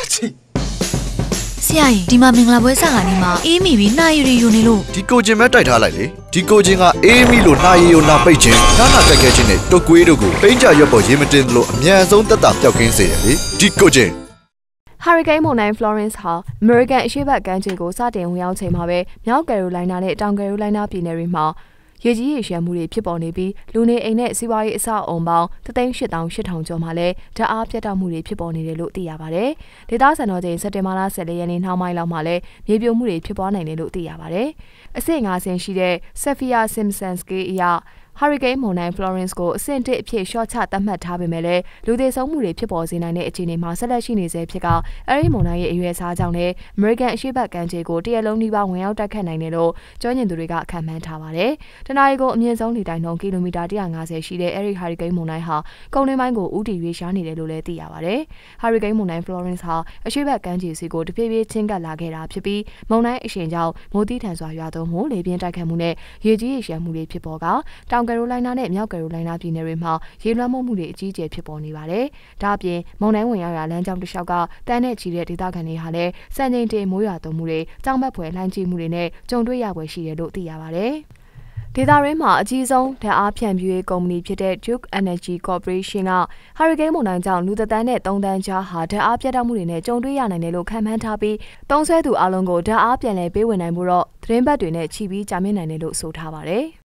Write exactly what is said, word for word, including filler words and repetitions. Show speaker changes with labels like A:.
A: ဆရာကြီးဒီမှာမင်္ဂလာပွဲစကားနေမှာအေးမိပြီးနှာရည်ယူနေလို့
B: ဒီကိုချင်းပဲတိုက်ထားလိုက်လေဒီကိုချင်းကအေးမိလို့နှာရည်ယူနာပိတ်ခြင်းနားနာတိုက်ခဲခြင်းနဲ့တုတ်ကွေးတို့ကိုပိန်းကြရွက်ပေါ်ရေမတင်လို့အမြန်ဆုံးတက်တာပျောက်ကင်းစေတယ်လေဒီကိုချင်း
C: ဟာရီကိန်းမုန်တိုင်း Florence ဟာ American အရှေ့ဘက်ကမ်းခြေကိုစတင်ဝင်ရောက်ချိန်မှာပဲမြောက်ကယ်ရိုလိုင်းနာနဲ့တောင်ကယ်ရိုလိုင်းနာပြည်နယ်တွေမှာရေကြီးရေရှမ်းမှုတွေဖြစ်ပေါ်နေပြီးလူနေအိမ်နဲ့စီးပွားရေးအဆောက်အုံပေါင်းတသိန်းရှစ်သောင်းရှစ်ထောင်ကျော်မှာလည်းဓာတ်အားပြတ်တောက်မှုတွေဖြစ်ပေါ်နေတယ်လို့သိရပါတယ်။ဒေသစံတော်ချိန်စက်တင်ဘာလဆယ်လေးရက်နေ့နှောင်းပိုင်းလောက်မှာလည်းမြေပြိုမှုတွေဖြစ်ပွားနိုင်တယ်လို့သိရပါတယ်။အဆင့်ငါးဆင့်ရှိတဲ့ Saffir Simpson Scale အရဟာရီကိန်းမုန်တိုင်း Florence ကိုအဆင့်တစ်အဖြစ်ရှော့ချသတ်မှတ်ထားပေမဲ့လည်းလူသေဆုံးမှုတွေဖြစ်ပေါ်စေနိုင်တဲ့အခြေအနေမှာဆက်လက်ရှိနေဆဲဖြစ်ကအဲဒီမုန်တိုင်းရဲ့အရွယ်အစားကြောင့်လည်း American အရှေ့ဘက်ကမ်းခြေကိုတရက်လုံးနှီးပါဝင်ရောက်တိုက်ခတ်နိုင်တယ်လို့ကျွမ်းကျင်သူတွေကခန့်မှန်းထားပါတယ်။တနအီကိုအမြင့်ဆုံးလေတိုက်နှုန်းကီလိုမီတာတစ်ရာငါးဆယ်ရှိတဲ့အဲဒီဟာရီကိန်းမုန်တိုင်းဟာကုန်းတွင်းပိုင်းကိုဥတီရွေ့ရှားနေတယ်လို့လည်းသိရပါတယ်။ဟာရီကိန်းမုန်တိုင်း Florence ဟာအရှေ့ဘက်ကမ်းခြေစီကိုတဖြည်းဖြည်းချင်းကပ်လာခဲ့တာဖြစ်ပြီးမုန်တိုင်းအရှိန်ကြောင့်မိုးသီးထန်စွာရွာသွန်းမှုလေပြင်းတိုက်ခတ်မှုနဲ့ရေကြီးရေရှမ်းမှုတွေဖြစ်ပေါ်ကတောင်ကယ်ရိုလိုင်းနာနဲ့မြောက်ကယ်ရိုလိုင်းနာပြည်နယ်တွေမှာရေလွှမ်းမိုးမှုတွေအကြီးအကျယ်ဖြစ်ပေါ်နေပါတယ်။ဒါ့အပြင်မုန်တိုင်းဝင်ရောက်ရာလမ်းကြောင်းတစ်လျှောက်ကတန်းနဲ့ချီတဲ့ဒေသခံတွေဟာလည်းစံချိန်တင်မိုးရွာသွန်းမှုတွေကြောင်ဘက်ဖွယ်လှိုင်းကြီးမှုတွေနဲ့ကြုံတွေ့ရပွဲရှိတယ်လို့သိရပါတယ်။ဒေသရင်းမှာအကြီးဆုံးဓာတ်အားဖြန့်ဖြူးရေးကုမ္ပဏီဖြစ်တဲ့ Duke Energy Corporation ကဟာရီကိန်းမုန်တိုင်းကြောင့်လူသက်တမ်းနဲ့သုံးတန်းကြားဟာဓာတ်အားပြတ်တောက်မှုတွေနဲ့ကြုံတွေ့ရနိုင်တယ်လို့ခန့်မှန်းထားပြီးသုံးဆွဲသူအလုံးကိုဓာတ်အားပြန်လည်ပေးဝင်နိုင်မှုတော့သတင်းပတ်တွေနဲ့ချီပြီးကြာမြင့်နိုင်တယ်လို့ဆိုထားပါတယ်။